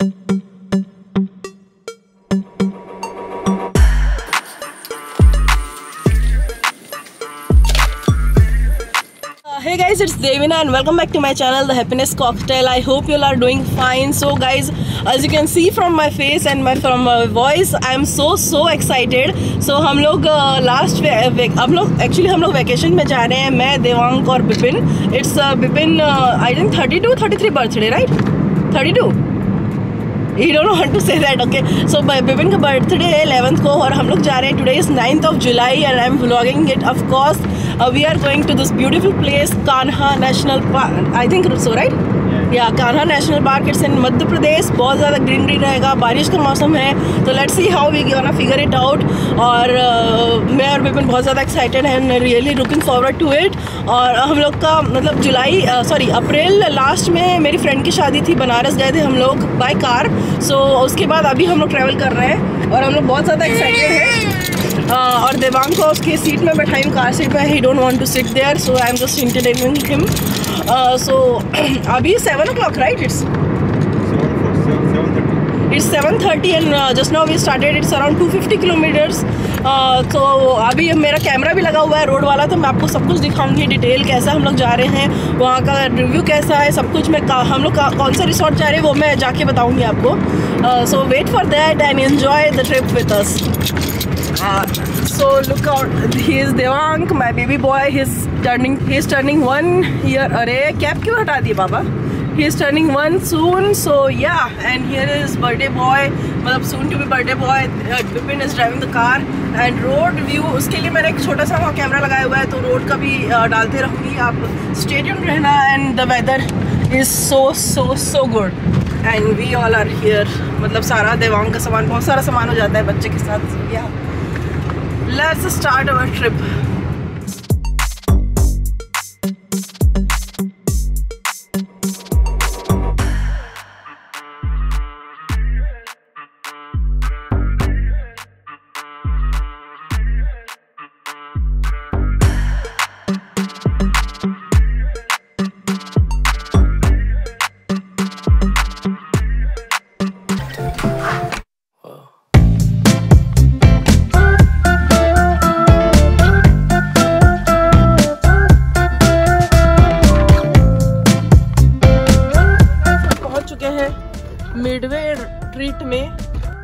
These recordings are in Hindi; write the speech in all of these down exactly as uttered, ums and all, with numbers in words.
Hey guys, it's Devina and welcome back to my channel, The Happiness Cocktail. I hope you all are doing fine. So guys, as you can see from my face and my from my voice, I am so so excited. So हम लोग लास्ट हम लोग एक्चुअली हम लोग वैकेशन में जा रहे हैं, मैं, देवांग और Bipin. It's Bipin I think thirty two thirty three birthday, right? Thirty two. You don't want to say that, okay? So Bipin का बर्थडे है इलेवेंथ को और हम लोग जा रहे हैं. Today is ninth of July and I'm vlogging it. Of course, uh, we are going to this beautiful place, Kanha National Park. I think so, right? या Kanha national park. It's in Madhya Pradesh. बहुत ज़्यादा ग्रीनरी रहेगा, बारिश का मौसम है, तो let's see how we gonna figure it out. और uh, मैं और बिपिन बहुत ज़्यादा एक्साइटेड हैं, really looking forward to it. और हम लोग का मतलब जुलाई सॉरी अप्रैल लास्ट में मेरी फ्रेंड की शादी थी, बनारस गए थे हम लोग बाय कार. सो so, उसके बाद अभी हम लोग ट्रैवल कर रहे हैं और हम लोग बहुत ज़्यादा एक्साइटेड हैं. uh, और देवांग को उसकी सीट में बैठाई, कार सीट में. He don't want to sit there, so I am just entertaining him. So अभी seven o'clock, right? It's it's seven thirty and just now we started. It's around two fifty kilometres. तो अभी मेरा कैमरा भी लगा हुआ है रोड वाला, तो मैं आपको सब कुछ दिखाऊंगी डिटेल, कैसा हम लोग जा रहे हैं, वहाँ का रिव्यू कैसा है, सब कुछ. मैं हम लोग कौन सा रिसोर्ट जा रहे हैं वो मैं जाके बताऊंगी आपको. So wait for that and enjoy the trip with us. So look out, he is Devang, my baby boy. He's turning, he's turning one year. अरे कैप क्यों हटा दी बाबा? He is turning one soon, so yeah. And here is birthday boy, मतलब soon to be birthday boy. Bipin is driving the car. And road view, उसके लिए मैंने एक छोटा सा वहाँ कैमरा लगाया हुआ है, तो रोड का भी uh, डालते रहूँगी. आप stay tuned रहना. And the weather is so so so good. And we all are here. मतलब सारा देवांग का सामान, बहुत सारा सामान हो जाता है बच्चे के साथ. So yeah. Let's start our trip. Midway Treat में.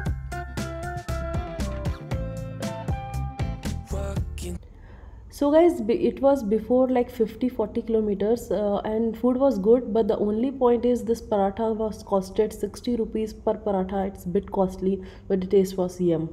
So guys, it was before like fifty forty kilometers uh, and food was good, but the only point is this paratha was costed sixty rupees per paratha. It's a bit costly, but the taste was yum.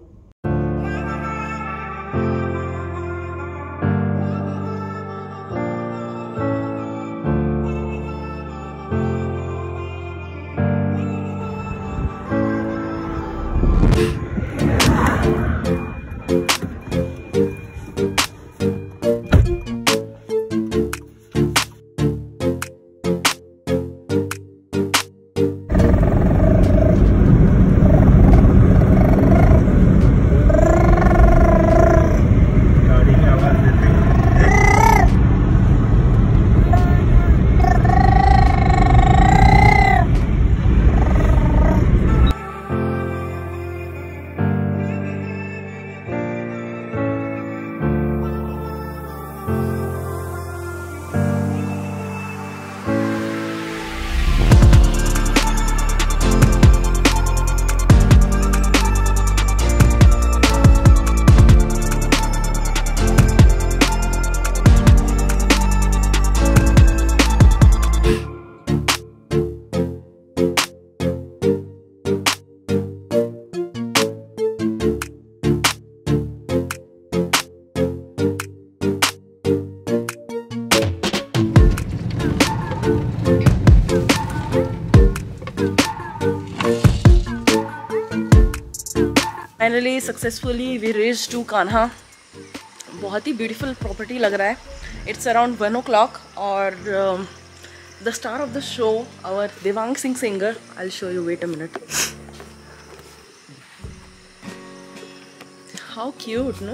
Finally successfully we reach to Kanha. बहुत ही ब्यूटीफुल प्रॉपर्टी लग रहा है. It's around one o'clock और the star of the show our Devang Singh singer. I will show you, wait a minute. How cute, no?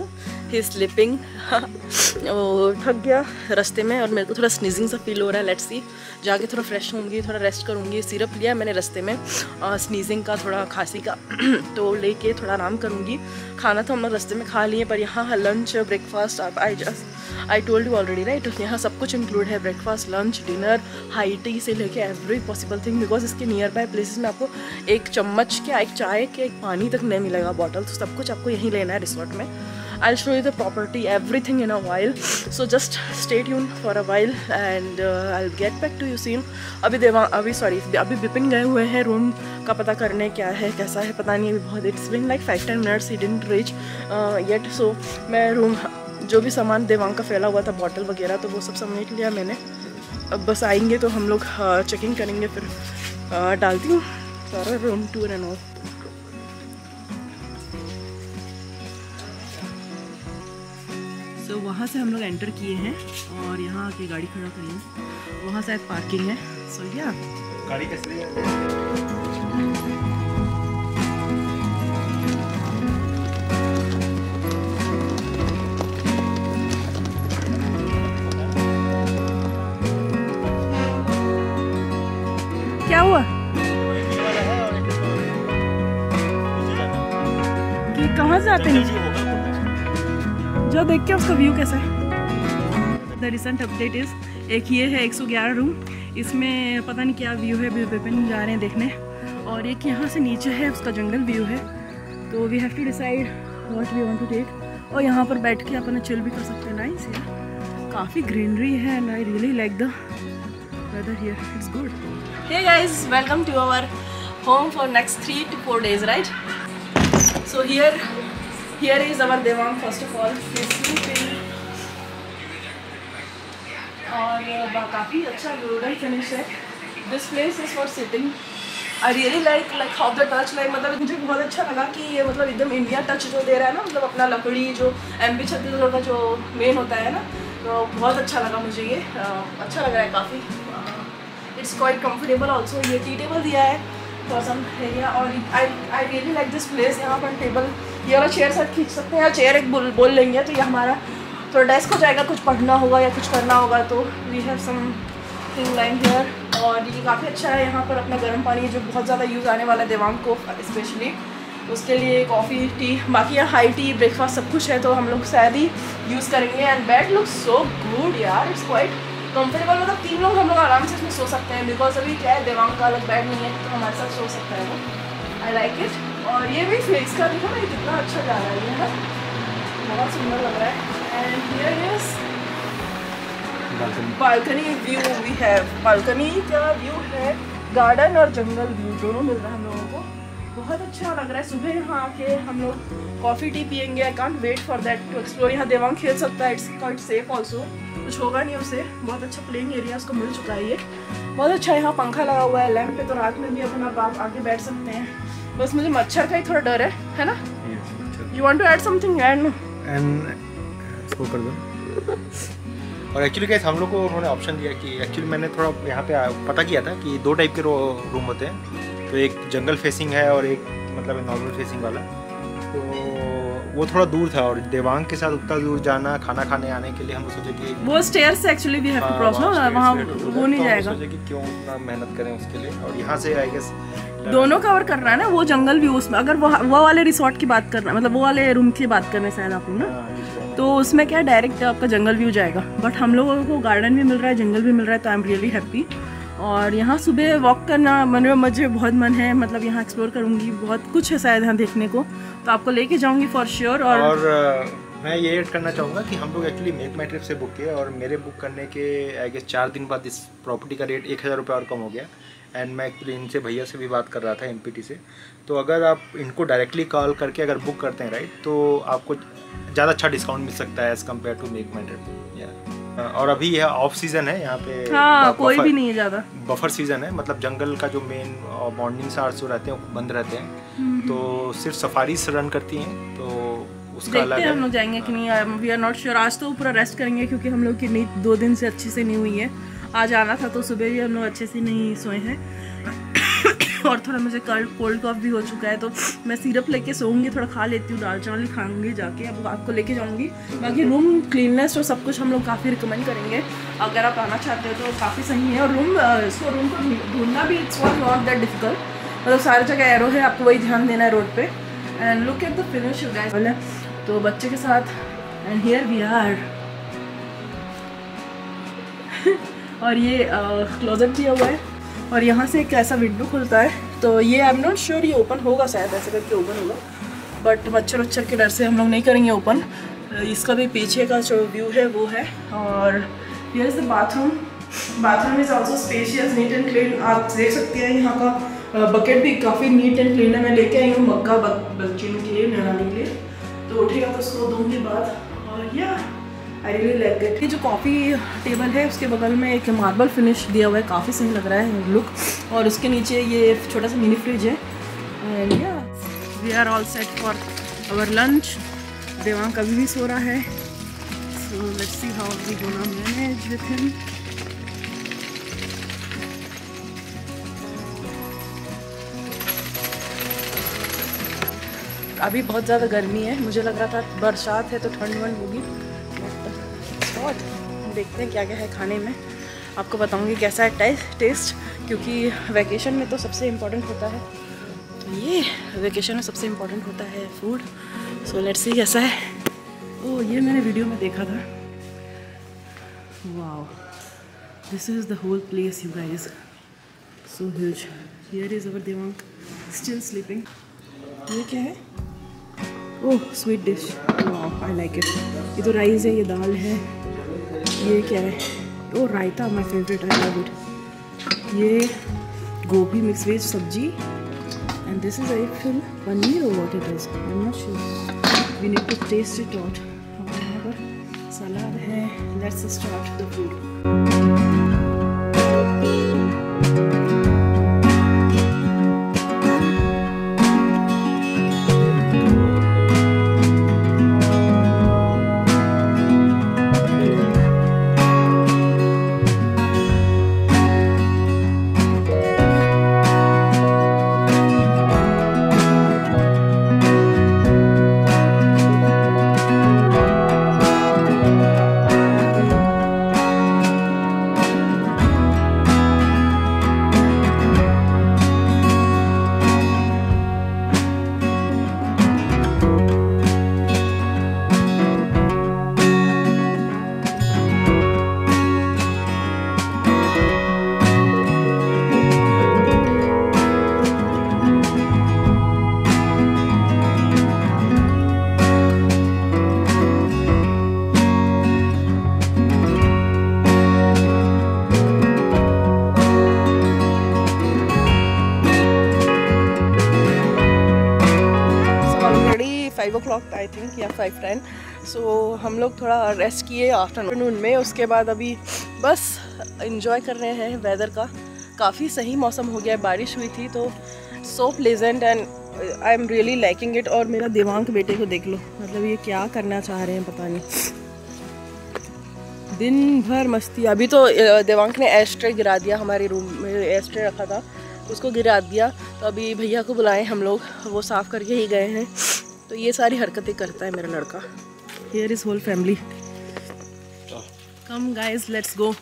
He sleeping. वो थक गया रास्ते में और मेरे को थोड़ा स्नीजिंग सा फील हो रहा है। लेट्स सी, जाके थोड़ा फ्रेश होंगी, थोड़ा रेस्ट करूँगी। सिरप लिया मैंने रास्ते में स्नीजिंग का, थोड़ा खांसी का तो लेके थोड़ा आराम करूँगी। खाना तो हम लोग रास्ते में खा लिए, पर यहाँ लंच ब्रेकफास्ट आप I just I told you already right, यहाँ सब कुछ इंक्लूड है, breakfast lunch dinner high tea से लेके एवरी पॉसिबल थिंग। बिकॉज इसके नियर बाय प्लेसेस में आपको एक चम्मच क्या, एक चाय के, एक पानी तक नहीं मिलेगा बॉटल, तो सब कुछ आपको यहीं लेना है रिसोर्ट में। I'll show you the property, everything in a while. So just stay tuned for a while and uh, I'll get back to you soon. अभी देवा अभी सॉरी अभी विपिन गए हुए हैं रूम का पता करने, क्या है कैसा है पता नहीं। अभी बहुत it's been like five ten minutes, he didn't reach yet. So मैं रूम जो भी सामान देवांग का फैला हुआ था, बॉटल वगैरह, तो वो सब समेट लिया मैंने। अब बस आएंगे तो हम लोग चेकिंग करेंगे, फिर uh, डालती हूँ सारा रूम टूर एंड ऑल। तो वहाँ से हम लोग एंटर किए हैं और यहाँ आके गाड़ी खड़ा करी है, वहाँ शायद पार्किंग है। सो so, या गाड़ी कैसे क्या हुआ कि कहाँ से आते हैं, जो देख के उसका व्यू कैसा है। द रिसेंट अपडेट इज़, एक ये है एक सौ ग्यारह रूम, इसमें पता नहीं क्या व्यू है, विपिन जा रहे हैं देखने। और एक यहाँ से नीचे है, उसका जंगल व्यू है। तो we have to decide what we want to take. और यहाँ पर बैठ के अपन चिल भी कर सकते हैं। नाइस यार, काफ़ी ग्रीनरी है and I really like the weather here, it's good. Hey guys, welcome to our home for next three to four days right. So here Here is our Devang first of all, और काफ़ी अच्छा ब्यूटीफुल फिनिश है। This place is for sitting. I really like like how the touch like मतलब मुझे बहुत अच्छा लगा कि ये मतलब एकदम इंडिया टच जो दे रहा है ना, मतलब अपना लकड़ी जो एमपी छत्तीसगढ़ का जो मेन होता है ना, तो बहुत अच्छा लगा मुझे ये। uh, अच्छा लग रहा है काफ़ी। It's quite comfortable also. ये टी टेबल दिया है फॉर सम एरिया और I I really like this place. यहाँ पर टेबल ये वाला चेयर साथ खींच सकते हैं, या चेयर एक बोल बोल लेंगे तो ये हमारा थोड़ा डेस्क हो जाएगा, कुछ पढ़ना होगा या कुछ करना होगा तो we have something line here. और ये काफ़ी अच्छा है, यहाँ पर अपना गर्म पानी जो बहुत ज़्यादा यूज़ आने वाला है देवांग को स्पेशली, उसके लिए कॉफ़ी टी, बाकी यहाँ हाई टी ब्रेकफास्ट सब कुछ है, तो हम लोग शायद ही यूज़ करेंगे। And bed look so good यार, इट्स क्वाइट कंफर्टेबल, मतलब तीन लोग हम लोग आराम से इसमें सो सकते हैं। बिकॉज अभी क्या है, देवांग का अलग बेड नहीं है तो हमारे साथ सो सकता है वो। I like it. और ये भी फेस का देखो ना, कितना अच्छा जा रहा है, ये बहुत सुंदर लग रहा है। And here is balcony view we have. Balcony का व्यू है, गार्डन और जंगल व्यू दोनों मिल रहा है हम लोगों को, बहुत अच्छा लग रहा है। सुबह यहाँ आके हम लोग कॉफ़ी टी पियेंगे। I can't wait for that to explore. यहाँ देवांग खेल सकता है, इट्स क्वाइट सेफ ऑल्सो, कुछ होगा नहीं उसे। बहुत अच्छा प्लेइंग एरिया उसको मिल चुका है ये, बहुत अच्छा। यहाँ पंखा लगा हुआ है लैंप पे, तो रात में भी अपन आप आके बैठ सकते हैं। बस मुझे मच्छर का ही थोड़ा डर है, है ना? You want to add something? Add no and इसको कर दो। और एक्चुअली कैसे हम लोग को उन्होंने ऑप्शन दिया कि एक्चुअली मैंने थोड़ा यहाँ पे पता किया था कि दो टाइप के रूम होते हैं, तो एक जंगल फेसिंग है और एक मतलब नॉर्मल फेसिंग वाला। तो वो थोड़ा दूर था और देवांग के साथ उतना दूर जाना, खाना खाने आने के लिए हम सोचे कि वो स्टेयर से actually we have to cross ना, वहाँ वो नहीं जाएगा, सोचे कि क्यों उतना मेहनत करें उसके लिए। और यहाँ से आई गेस दोनों कवर कर रहा है ना, वो जंगल व्यू उसमें। अगर वो वो वाले रिसोर्ट की बात करना, मतलब वो वाले रूम की बात करने शायद आप ना, तो उसमें क्या डायरेक्ट आपका जंगल व्यू जाएगा। बट हम लोगों को गार्डन भी मिल रहा है, जंगल भी मिल रहा है, तो आई एम रियली हैप्पी। और यहाँ सुबह वॉक करना मन मुझे बहुत मन है, मतलब यहाँ एक्सप्लोर करूँगी, बहुत कुछ है शायद यहाँ देखने को, तो आपको लेके जाऊँगी फॉर श्योर। और, और uh, मैं ये ऐड करना चाहूँगा कि हम लोग एक्चुअली मेक माई ट्रिप से बुक किए और मेरे बुक करने के आई गेस चार दिन बाद इस प्रॉपर्टी का रेट एक हज़ार रुपये और कम हो गया। एंड मैं एक्चुअली इनसे भैया से भी बात कर रहा था एमपीटी से, तो अगर आप इनको डायरेक्टली कॉल करके अगर बुक करते हैं राइट, तो आपको ज़्यादा अच्छा डिस्काउंट मिल सकता है as compare to MakeMyTrip. और अभी यह ऑफ सीजन है यहाँ पे, हाँ, कोई भी नहीं है ज़्यादा, बफर सीजन है, मतलब जंगल का जो मेन मॉर्निंग आवर्स जो रहते हैं वो बंद रहते हैं, तो सिर्फ सफारीज रन करती हैं, तो उसका अलग है। हम लोग जाएंगे कि नहीं, वी आर नॉट श्योर। आज तो पूरा रेस्ट करेंगे क्योंकि हम लोग की नींद दो दिन से अच्छे से नहीं हुई है। आज आना था तो सुबह भी हम लोग अच्छे से नहीं सोए हैं। और थोड़ा मुझे कल कोल्ड कॉफ भी हो चुका है, तो मैं सिरप लेके सोऊंगी, थोड़ा खा लेती हूँ, दाल चावल खाऊंगी जाके, अब आपको लेके जाऊंगी। बाकी रूम क्लीननेस और सब कुछ हम लोग काफ़ी रिकमेंड करेंगे, अगर आप आना चाहते हो तो काफ़ी सही है। और रूम इसको रूम को ढूंढना भी इट्स नॉट दैट डिफिकल्ट, मतलब सारी जगह एरो है, आपको वही ध्यान देना है रोड पे। And look at the finish guys. तो बच्चे के साथ एंड हियर वी आर। और ये क्लोजेट दिया हुआ है और यहाँ से एक ऐसा विंडो खुलता है, तो ये आई एम नॉट श्योर ये ओपन होगा, शायद ऐसे करके ओपन होगा, बट मच्छर वच्छर के डर से हम लोग नहीं करेंगे ओपन। इसका भी पीछे का जो व्यू है वो है। और here is the bathroom. Bathroom is also spacious, neat and clean. आप देख सकते हैं यहाँ का बकेट भी काफ़ी नीट एंड क्लीन है। मैं लेके आई हूँ मग्गा बच्चे के लिए, नहाने के लिए, तो उठेगा तो उसको दूँगी बाद। और या आई रियली लाइक इट। ये जो कॉफ़ी टेबल है उसके बगल में एक मार्बल फिनिश दिया हुआ है, काफ़ी सही लग रहा है लुक। और उसके नीचे ये छोटा सा मिनी फ्रिज है। एंड या we are all set for our lunch. Devang कभी भी सो रहा है, so let's see how we gonna manage with him. अभी बहुत ज़्यादा गर्मी है, मुझे लग रहा था बरसात है तो ठंड वंड होगी, और देखते हैं क्या क्या है खाने में, आपको बताऊंगी कैसा है टेस्ट टेस्ट क्योंकि वैकेशन में तो सबसे इम्पोर्टेंट होता है, ये वैकेशन में सबसे इम्पोर्टेंट होता है फूड। सो लेट्स सी कैसा है। ओह, ये मैंने वीडियो में देखा था। Wow, this is the whole place you guys, so huge. Here is our Devang still sleeping. ये क्या है? Oh, sweet dish. Wow, I like it. ये तो राइस है, ये दाल है, ये क्या है? Oh, raita, my favourite, I love it. ये गोभी मिक्स वेज सब्जी, and this is I feel paneer और what it is, I am not sure, we need to taste it out. और यहाँ पर सलाद है। Let's start the food. Five o'clock I think या फाइव टेन। सो हम लोग थोड़ा रेस्ट किए आफ्टरनून में, उसके बाद अभी बस इंजॉय कर रहे हैं वेदर का। काफ़ी सही मौसम हो गया है, बारिश हुई थी तो so pleasant and I am really liking it. और मेरा देवांग के बेटे को देख लो, मतलब ये क्या करना चाह रहे हैं पता नहीं, दिन भर मस्ती। अभी तो देवांग ने एस्ट्रे गिरा दिया, हमारे रूम में एस्ट्रे रखा था उसको गिरा दिया, तो अभी भैया को बुलाए हम लोग, वो साफ़ करके ही गए हैं। तो ये सारी हरकतें करता है मेरा लड़का। Here is whole family. Come guys, let's go.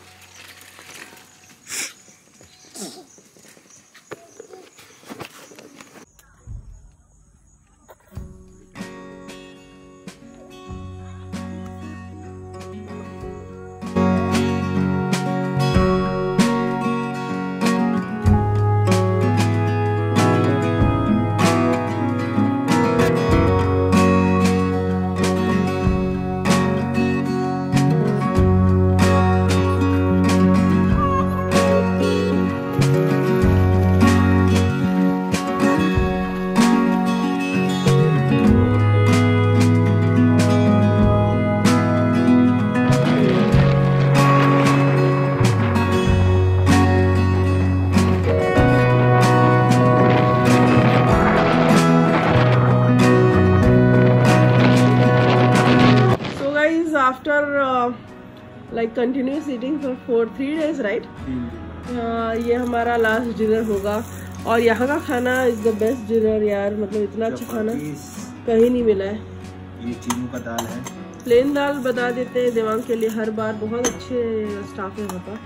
After uh, like continuous eating for for three days, right? uh, ये हमारा लास्ट डिनर होगा। और यहाँ का खाना इज द बेस्ट डिनर यार, मतलब इतना अच्छा खाना कहीं नहीं मिला है। ये चीनू का दाल है, प्लेन दाल बता देते हैं देवांग के लिए हर बार, बहुत अच्छे स्टाफ है वहाँ का।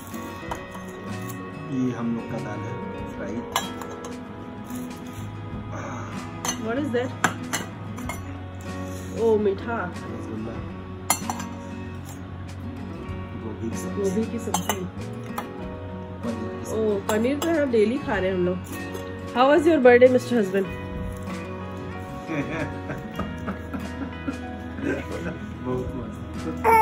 ये हम लोग का दाल है fry. What is that? Oh मीठा गोभी की सब्जी। ओ पनीर तो हम डेली खा रहे हैं हम लोग। How was your birthday mister husband? बहुत मस्त।